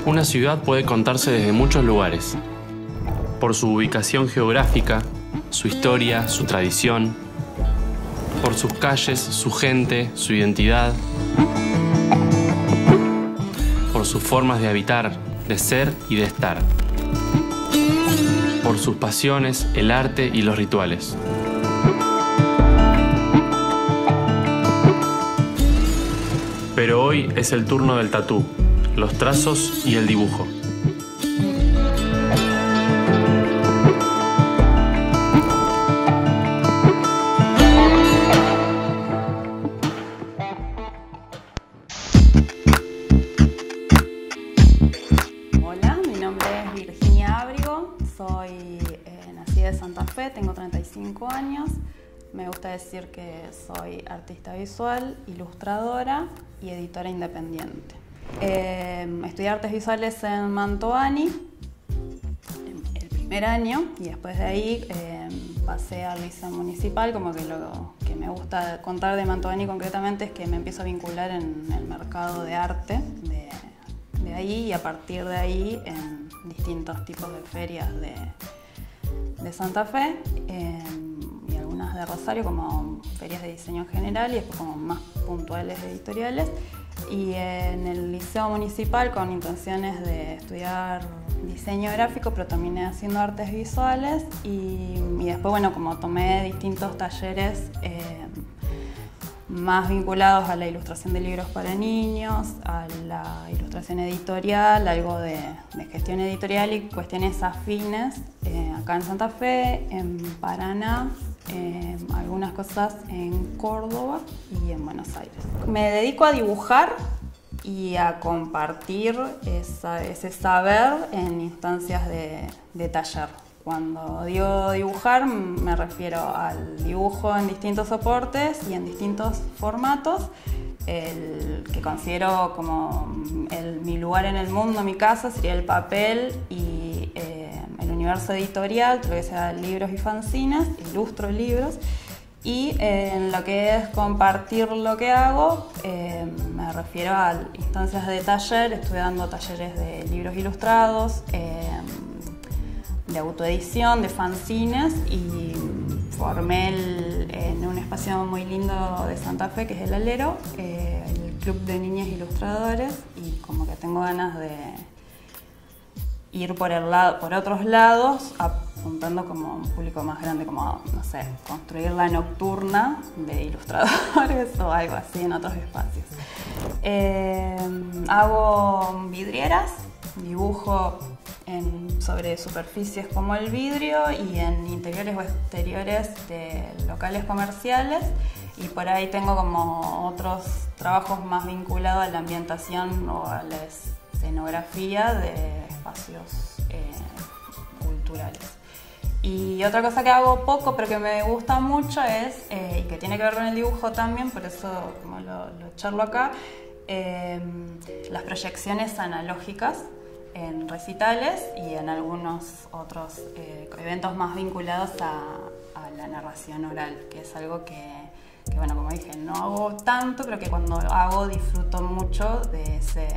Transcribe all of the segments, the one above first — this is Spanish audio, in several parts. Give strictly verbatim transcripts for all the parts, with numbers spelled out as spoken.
Una ciudad puede contarse desde muchos lugares, por su ubicación geográfica, su historia, su tradición, por sus calles, su gente, su identidad, por sus formas de habitar, de ser y de estar, por sus pasiones, el arte y los rituales. Pero hoy es el turno del tatú, los trazos y el dibujo. Hola, mi nombre es Virginia Ábrigo, soy eh, nacida de Santa Fe, tengo treinta y cinco años. Me gusta decir que soy artista visual, ilustradora y editora independiente. Eh, estudié artes visuales en Mantovani el primer año y después de ahí eh, pasé al liceo municipal. Como que lo que me gusta contar de Mantovani concretamente es que me empiezo a vincular en el mercado de arte de, de ahí, y a partir de ahí en distintos tipos de ferias de, de Santa Fe. Eh, de Rosario, como ferias de diseño en general, y después como más puntuales editoriales, y en el liceo municipal con intenciones de estudiar diseño gráfico, pero terminé haciendo artes visuales, y, y después bueno, como tomé distintos talleres eh, más vinculados a la ilustración de libros para niños, a la ilustración editorial, algo de, de gestión editorial y cuestiones afines eh, acá en Santa Fe, en Paraná, Eh, algunas cosas en Córdoba y en Buenos Aires. Me dedico a dibujar y a compartir esa, ese saber en instancias de, de taller. Cuando digo dibujar me refiero al dibujo en distintos soportes y en distintos formatos. El que considero como el, mi lugar en el mundo, mi casa, sería el papel y eh, el universo editorial, todo lo que sea libros y fanzines, ilustro libros. Y eh, en lo que es compartir lo que hago, eh, me refiero a instancias de taller. Estuve dando talleres de libros ilustrados, eh, de autoedición, de fanzines, y formé el, en un espacio muy lindo de Santa Fe, que es el Alero, eh, el Club de Niñas Ilustradores, y como que tengo ganas de ir por, el lado, por otros lados, apuntando como a un público más grande, como, no sé, construir la nocturna de ilustradores o algo así en otros espacios. Eh, hago vidrieras, dibujo en, sobre superficies como el vidrio y en interiores o exteriores de locales comerciales, y por ahí tengo como otros trabajos más vinculados a la ambientación o a la escenografía de espacios eh, culturales. Y otra cosa que hago poco pero que me gusta mucho es, eh, y que tiene que ver con el dibujo también, por eso como lo, lo charlo acá, eh, las proyecciones analógicas en recitales y en algunos otros eh, eventos más vinculados a, a la narración oral, que es algo que, que, bueno, como dije, no hago tanto, pero que cuando hago disfruto mucho de ese,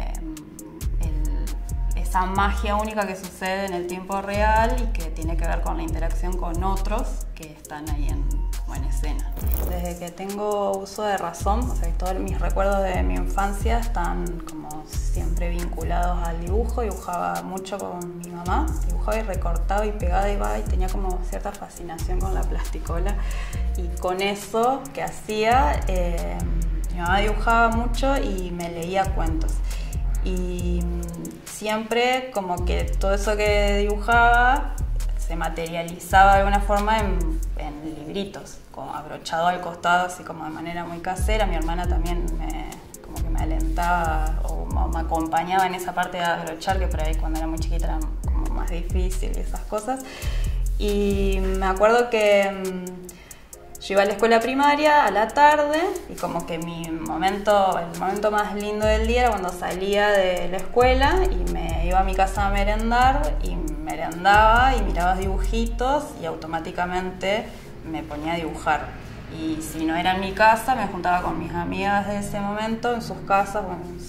el, esa magia única que sucede en el tiempo real y que tiene que ver con la interacción con otros que están ahí en, como en escena. Desde que tengo uso de razón, o sea, todos mis recuerdos de mi infancia están como siempre vinculados al dibujo. Dibujaba mucho con mi mamá, dibujaba y recortaba y pegaba y va, y tenía como cierta fascinación con la plasticola, y con eso que hacía, eh, mi mamá dibujaba mucho y me leía cuentos, y siempre como que todo eso que dibujaba se materializaba de alguna forma en, en libritos, como abrochado al costado, así como de manera muy casera. Mi hermana también me, como que me alentaba o me acompañaba en esa parte de abrochar, que por ahí cuando era muy chiquita era como más difícil y esas cosas. Y me acuerdo que mmm, yo iba a la escuela primaria a la tarde, y como que mi momento, el momento más lindo del día era cuando salía de la escuela y me iba a mi casa a merendar, y merendaba y miraba dibujitos y automáticamente me ponía a dibujar. Y si no era en mi casa, me juntaba con mis amigas de ese momento en sus casas o en sus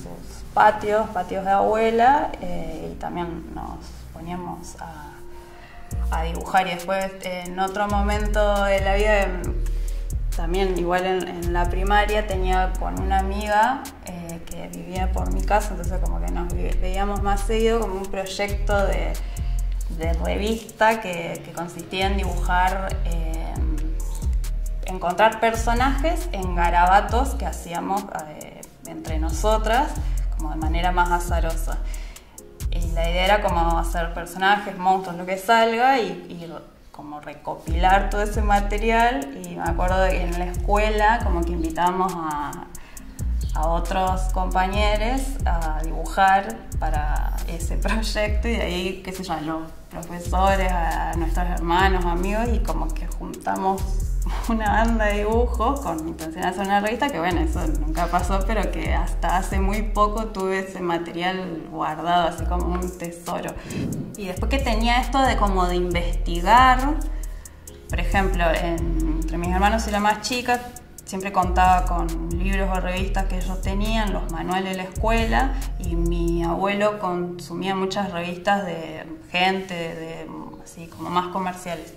patios, patios de abuela, eh, y también nos poníamos a, a dibujar. Y después, en otro momento de la vida, también igual en, en la primaria, tenía con una amiga eh, que vivía por mi casa, entonces como que nos veíamos más seguido, como un proyecto de, de revista que, que consistía en dibujar, eh, encontrar personajes en garabatos que hacíamos eh, entre nosotras, como de manera más azarosa. Y la idea era como hacer personajes, monstruos, lo que salga, y, y como recopilar todo ese material. Y me acuerdo de que en la escuela como que invitábamos a, a otros compañeros a dibujar para ese proyecto, y de ahí, qué sé yo, a los profesores, a nuestros hermanos, amigos, y como que juntamos una banda de dibujos con intención de hacer una revista, que bueno, eso nunca pasó, pero que hasta hace muy poco tuve ese material guardado así como un tesoro. Y después que tenía esto de como de investigar, por ejemplo, en, entre mis hermanos y la más chica, siempre contaba con libros o revistas que ellos tenían, los manuales de la escuela, y mi abuelo consumía muchas revistas de gente, de, así como más comerciales.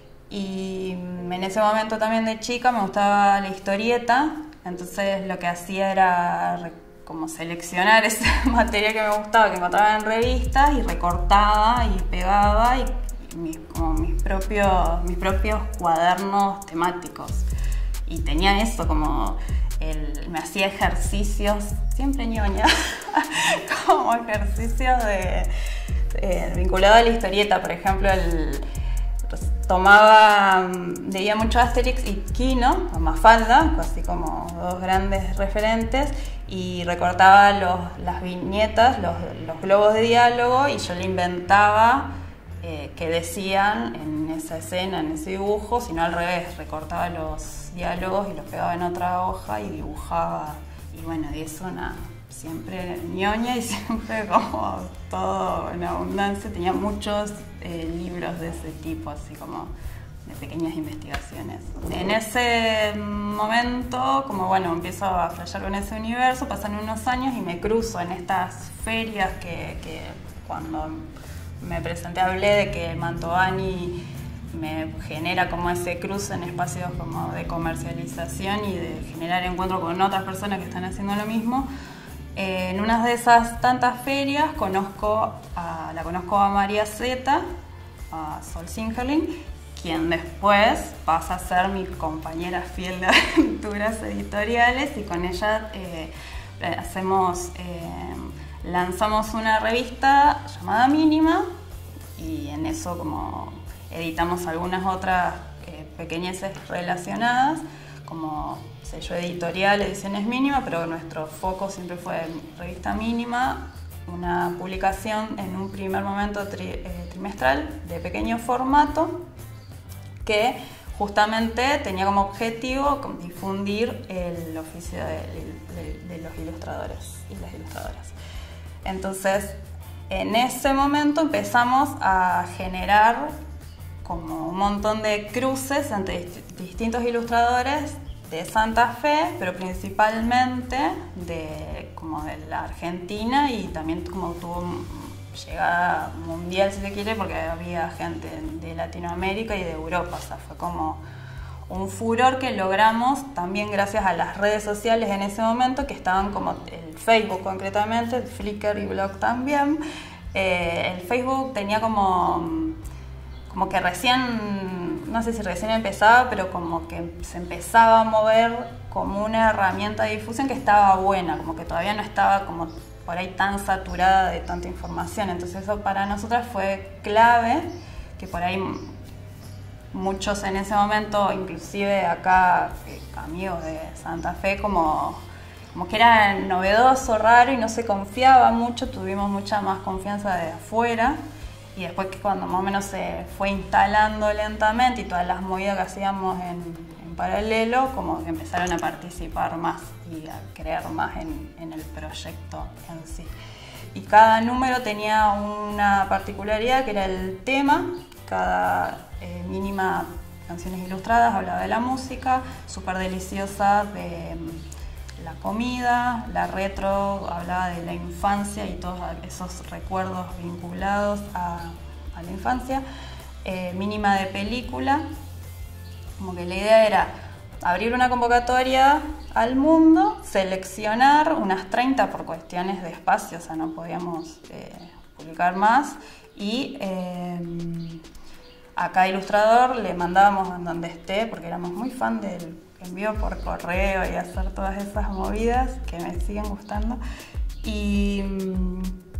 Y en ese momento también de chica me gustaba la historieta, entonces lo que hacía era como seleccionar ese material que me gustaba, que encontraba en revistas, y recortaba y pegaba, y, y mis, como mis propios, mis propios cuadernos temáticos. Y tenía eso, como el, me hacía ejercicios, siempre ñoña, como ejercicios de, de, vinculados a la historieta. Por ejemplo, el, tomaba, leía mucho Asterix y Kino, o Mafalda, así como dos grandes referentes, y recortaba los, las viñetas, los, los globos de diálogo, y yo le inventaba eh, qué decían en esa escena, en ese dibujo, sino al revés, recortaba los diálogos y los pegaba en otra hoja y dibujaba. Y bueno, y eso una, siempre ñoña y siempre como todo en abundancia. Tenía muchos eh, libros de ese tipo, así como de pequeñas investigaciones. En ese momento, como bueno, empiezo a flashear con ese universo, pasan unos años y me cruzo en estas ferias que, que cuando me presenté hablé de que Mantovani me genera como ese cruce en espacios como de comercialización y de generar encuentro con otras personas que están haciendo lo mismo. Eh, en una de esas tantas ferias conozco a, la conozco a María Zeta, a Sol Singerling, quien después pasa a ser mi compañera fiel de aventuras editoriales, y con ella eh, hacemos, eh, lanzamos una revista llamada Mínima, y en eso como editamos algunas otras eh, pequeñeces relacionadas, como sello editorial, Ediciones Mínima, pero nuestro foco siempre fue revista Mínima, una publicación en un primer momento tri, eh, trimestral de pequeño formato, que justamente tenía como objetivo difundir el oficio de, de, de los ilustradores y las ilustradoras. Entonces, en ese momento empezamos a generar como un montón de cruces entre distintos ilustradores de Santa Fe, pero principalmente de, como de la Argentina, y también como tuvo llegada mundial, si se quiere, porque había gente de Latinoamérica y de Europa. O sea, fue como un furor que logramos también gracias a las redes sociales en ese momento, que estaban como el Facebook concretamente, el Flickr y blog también. Eh, el Facebook tenía como, como que recién, no sé si recién empezaba, pero como que se empezaba a mover como una herramienta de difusión que estaba buena, como que todavía no estaba como por ahí tan saturada de tanta información. Entonces eso para nosotras fue clave, que por ahí muchos en ese momento, inclusive acá eh, amigos de Santa Fe, como, como que era novedoso, raro, y no se confiaba mucho, tuvimos mucha más confianza de afuera. Y después, que cuando más o menos se fue instalando lentamente y todas las movidas que hacíamos en, en paralelo, como que empezaron a participar más y a creer más en, en el proyecto en sí. Y cada número tenía una particularidad, que era el tema. Cada eh, Mínima, Canciones Ilustradas, hablaba de la música. Súper Deliciosa, de la comida, la retro hablaba de la infancia y todos esos recuerdos vinculados a, a la infancia, eh, mínima de película, como que la idea era abrir una convocatoria al mundo, seleccionar unas treinta por cuestiones de espacio, o sea, no podíamos eh, publicar más, y eh, a cada ilustrador le mandábamos en donde esté, porque éramos muy fan del envío por correo y hacer todas esas movidas que me siguen gustando. Y mmm,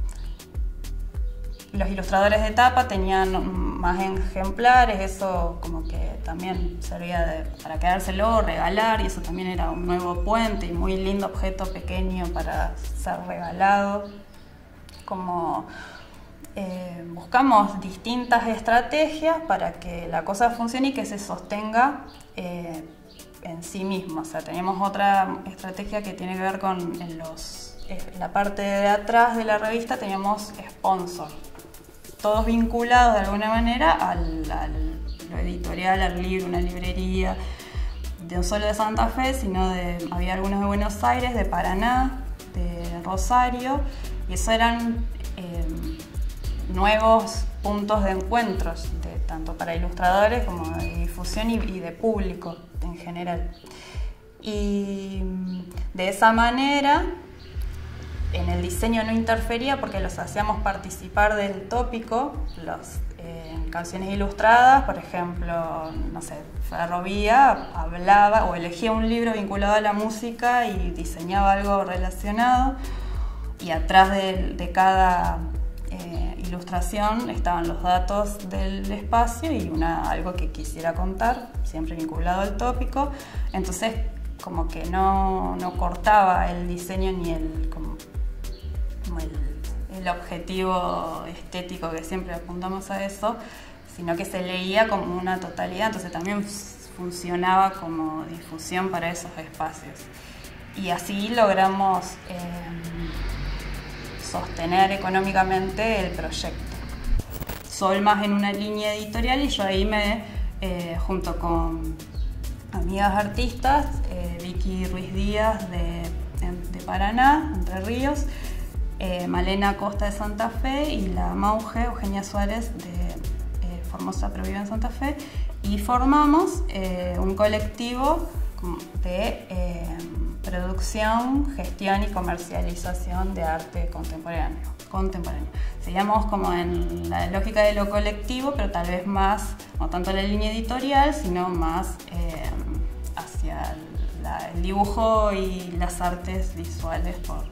los ilustradores de tapa tenían más ejemplares, eso como que también servía de, para quedárselo, regalar, y eso también era un nuevo puente y muy lindo objeto pequeño para ser regalado. Como eh, buscamos distintas estrategias para que la cosa funcione y que se sostenga eh, en sí mismo. O sea, tenemos otra estrategia que tiene que ver con en los, eh, la parte de atrás de la revista teníamos sponsor, todos vinculados de alguna manera al, al lo editorial, al libro, una librería, de no solo de Santa Fe, sino de, había algunos de Buenos Aires, de Paraná, de Rosario, y eso eran eh, nuevos puntos de encuentros, de, tanto para ilustradores como de difusión y, y de público en general. Y de esa manera en el diseño no interfería porque los hacíamos participar del tópico, los, eh, en canciones ilustradas, por ejemplo, no sé, Ferrovía hablaba o elegía un libro vinculado a la música y diseñaba algo relacionado, y atrás de, de cada eh, ilustración estaban los datos del espacio y una, algo que quisiera contar, siempre vinculado al tópico. Entonces como que no, no cortaba el diseño ni el, como, como el, el objetivo estético, que siempre apuntamos a eso, sino que se leía como una totalidad, entonces también funcionaba como difusión para esos espacios. Y así logramos eh, sostener económicamente el proyecto. Sol más en una línea editorial, y yo ahí me, eh, junto con amigas artistas, eh, Vicky Ruiz Díaz de, de Paraná, Entre Ríos, eh, Malena Costa de Santa Fe y la Mauge Eugenia Suárez de eh, Formosa pero vive en Santa Fe, y formamos eh, un colectivo de eh, producción, gestión y comercialización de arte contemporáneo. contemporáneo. Seguíamos como en la lógica de lo colectivo, pero tal vez más, no tanto la línea editorial, sino más eh, hacia la, el dibujo y las artes visuales, por,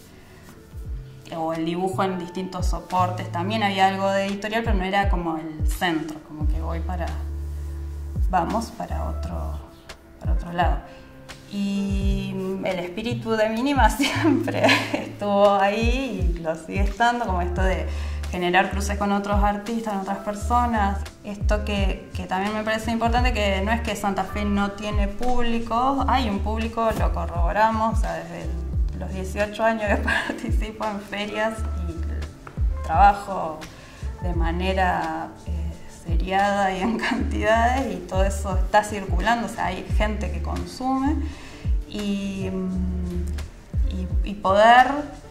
o el dibujo en distintos soportes. También había algo de editorial, pero no era como el centro, como que voy para, vamos para otro, para otro lado. Y el espíritu de Mínima siempre estuvo ahí y lo sigue estando, como esto de generar cruces con otros artistas, con otras personas. Esto que, que también me parece importante, que no es que Santa Fe no tiene público, hay un público, lo corroboramos, o sea, desde el, los dieciocho años que participo en ferias y trabajo de manera eh, seriada y en cantidades, y todo eso está circulando, o sea, hay gente que consume, y, y, y poder,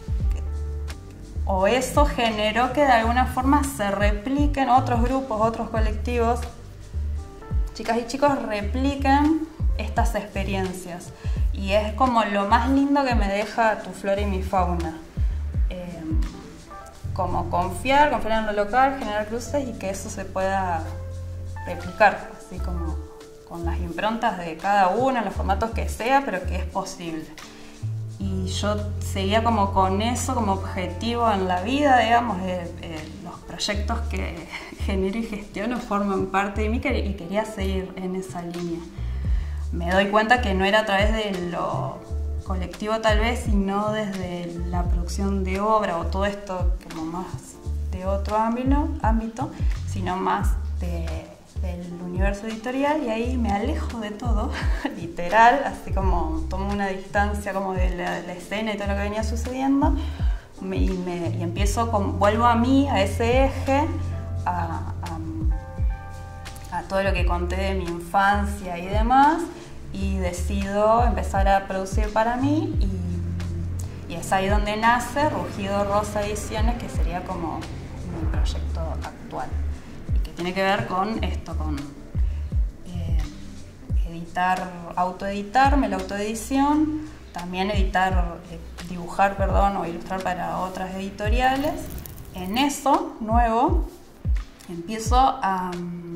o eso generó que de alguna forma se repliquen otros grupos, otros colectivos, chicas y chicos repliquen estas experiencias, y es como lo más lindo que me deja Tu Flora y Mi Fauna. Eh, como confiar, confiar en lo local, generar cruces y que eso se pueda replicar, así como con las improntas de cada uno, en los formatos que sea, pero que es posible. Y yo seguía como con eso como objetivo en la vida, digamos, eh, eh, los proyectos que genero y gestiono forman parte de mí, y quería seguir en esa línea. Me doy cuenta que no era a través de lo colectivo tal vez, sino desde la producción de obra o todo esto como más de otro ámbito, ámbito sino más de, del universo editorial, y ahí me alejo de todo, literal, así como tomo una distancia como de la, de la escena y todo lo que venía sucediendo, me, y, me, y empiezo, con, vuelvo a mí, a ese eje, a, a, a todo lo que conté de mi infancia y demás, y decido empezar a producir para mí y, y es ahí donde nace Rugido Rosa Ediciones, que sería como mi proyecto actual y que tiene que ver con esto, con eh, editar, autoeditarme, la autoedición, también editar, eh, dibujar, perdón, o ilustrar para otras editoriales. En eso, nuevo, empiezo a um,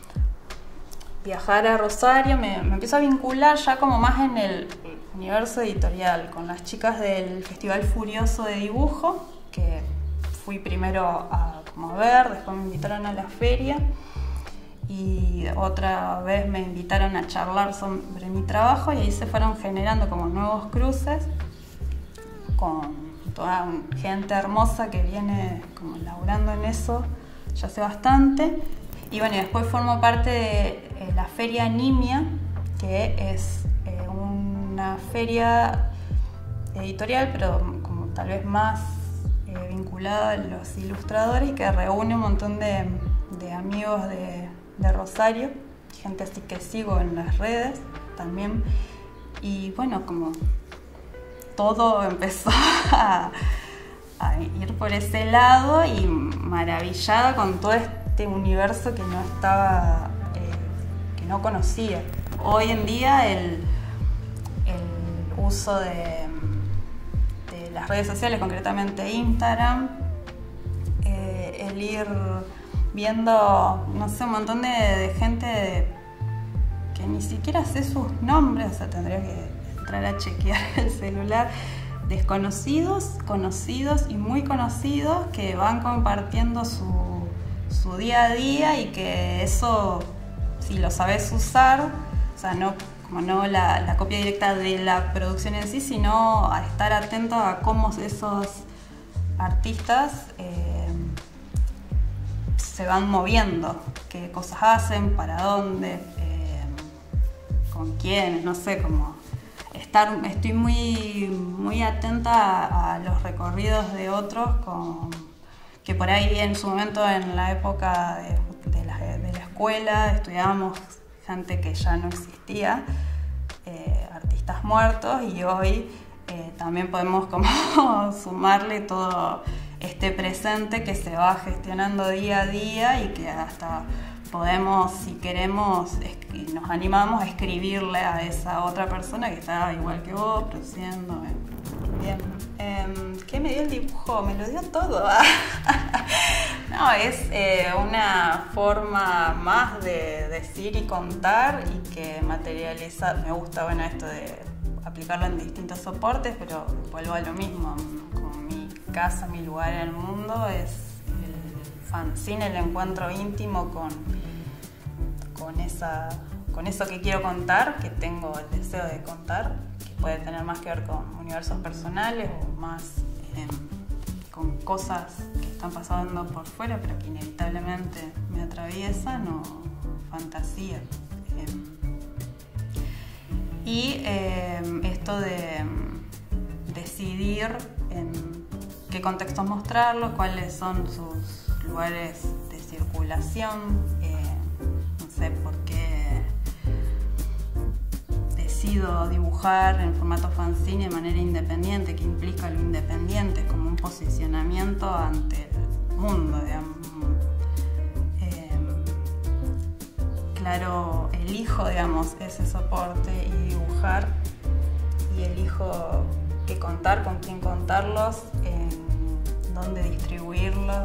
viajar a Rosario, me, me empiezo a vincular ya como más en el universo editorial, con las chicas del Festival Furioso de Dibujo, que fui primero a, como a ver, después me invitaron a la feria y otra vez me invitaron a charlar sobre mi trabajo y ahí se fueron generando como nuevos cruces con toda gente hermosa que viene como laburando en eso ya hace bastante. Y bueno, y después formo parte de eh, la Feria Nimia, que es eh, una feria editorial, pero como tal vez más eh, vinculada a los ilustradores y que reúne un montón de, de amigos de de Rosario, gente así que sigo en las redes también, y bueno, como todo empezó a, a ir por ese lado y maravillada con todo este universo que no estaba, eh, que no conocía. Hoy en día el, el uso de, de las redes sociales, concretamente Instagram, eh, el ir viendo, no sé, un montón de, de gente de, que ni siquiera sé sus nombres, o sea, tendría que entrar a chequear el celular, desconocidos, conocidos y muy conocidos que van compartiendo su, su día a día y que eso, si lo sabes usar, o sea, no, como no la, la copia directa de la producción en sí, sino a estar atento a cómo esos artistas eh, se van moviendo, qué cosas hacen, para dónde, eh, con quiénes, no sé, como estar, estoy muy, muy atenta a, a los recorridos de otros, con, que por ahí en su momento, en la época de, de, la, de la escuela, estudiábamos gente que ya no existía, eh, artistas muertos, y hoy eh, también podemos como sumarle todo este presente que se va gestionando día a día y que hasta podemos, si queremos, nos animamos a escribirle a esa otra persona que está igual que vos, produciendo. Bien. Eh, ¿Qué me dio el dibujo? Me lo dio todo. No, es eh, una forma más de decir y contar y que materializa. Me gusta, bueno, esto de aplicarlo en distintos soportes, pero vuelvo a lo mismo. Con mi casa, mi lugar en el mundo es el fanzine, el encuentro íntimo con, con, esa, con eso que quiero contar, que tengo el deseo de contar, que puede tener más que ver con universos personales o más eh, con cosas que están pasando por fuera, pero que inevitablemente me atraviesan, o fantasía. Eh, y eh, esto de decidir en qué contextos mostrarlos, cuáles son sus lugares de circulación, eh, no sé por qué decido dibujar en formato fanzine de manera independiente, que implica lo independiente como un posicionamiento ante el mundo, digamos. Eh, claro, elijo, digamos, ese soporte y dibujar, y elijo qué contar, con quién contarlos, en dónde distribuirlos.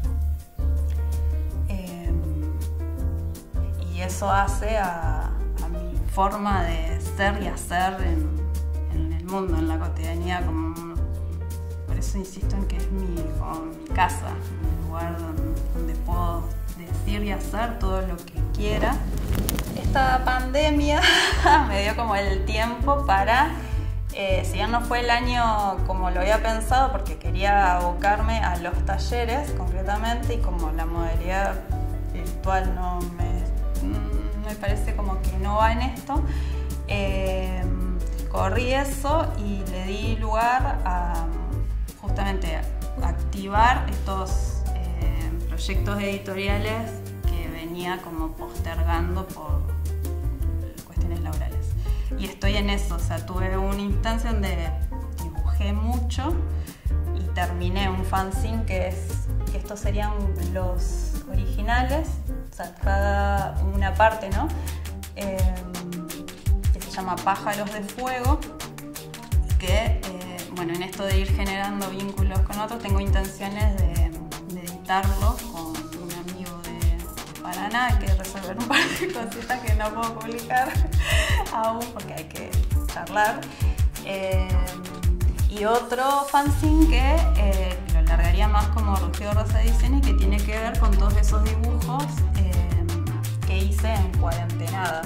Eh, y eso hace a, a mi forma de ser y hacer en, en el mundo, en la cotidianidad. Como, por eso insisto en que es mi, como mi casa, el lugar donde, donde puedo decir y hacer todo lo que quiera. Esta pandemia me dio como el tiempo para... Eh, si bien no fue el año como lo había pensado, porque quería abocarme a los talleres concretamente, y como la modalidad virtual no me, me parece como que no va en esto, eh, corrí eso y le di lugar a justamente a activar estos eh, proyectos editoriales que venía como postergando por cuestiones laborales. y estoy en eso, o sea, tuve una instancia donde dibujé mucho y terminé un fanzine que es, que estos serían los originales, o sea, cada una parte, ¿no? Eh, que se llama Pájaros de Fuego, que, eh, bueno, en esto de ir generando vínculos con otros, tengo intenciones de, de editarlo con un amigo de, de Paraná. Hay que resolver un par de cositas que no puedo publicar aún porque hay que charlar. Eh, y otro fanzine que eh, lo largaría más como Rocío Rosa Ediciones y que tiene que ver con todos esos dibujos eh, que hice en cuarentenada.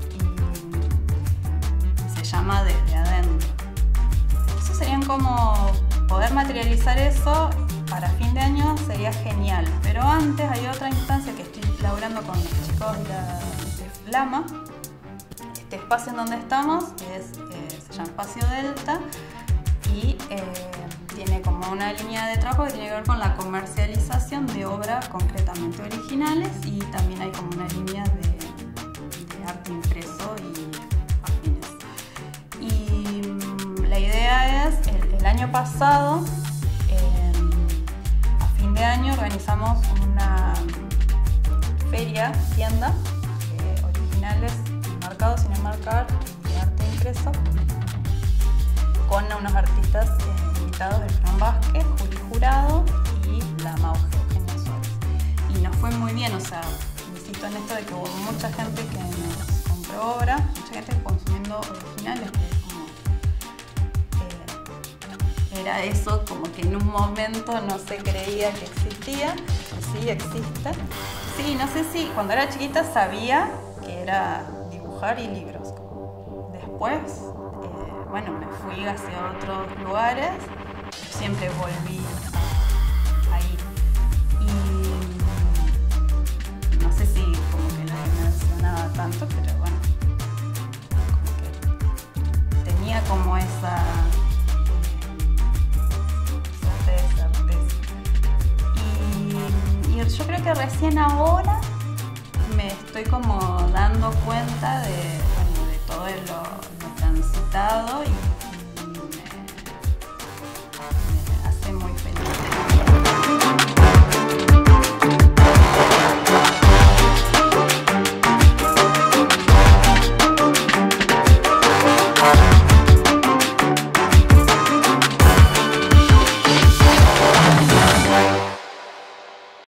Y se llama Desde Adentro. Eso serían como poder materializar eso para fin de año sería genial. Pero antes hay otra instancia que estoy laburando con los chicos de, la, de Flama. Este espacio en donde estamos es, eh, se llama Espacio Delta y eh, tiene como una línea de trabajo que tiene que ver con la comercialización de obras concretamente originales y también hay como una línea de, de arte impreso y afines. Y mm, la idea es, el, el año pasado, eh, a fin de año, organizamos una feria, tienda, de originales marcados, sin enmarcar y de arte impreso, con unos artistas eh, invitados, el Fran Vázquez, Juli Jurado y la Mau Eugenia Suárez. Y nos fue muy bien, o sea, insisto en esto de que hubo mucha gente que nos compró obra, mucha gente consumiendo originales, que como, eh, era eso como que en un momento no se creía que existía, que sí existe. Sí, no sé si cuando era chiquita sabía que era dibujar y libros. Después, bueno, me fui hacia otros lugares, siempre volví ahí. Y no sé si como que no mencionaba tanto, pero bueno, como que tenía como esa certeza. Y, y yo creo que recién ahora me estoy como dando cuenta de, bueno, de todo lo transitado y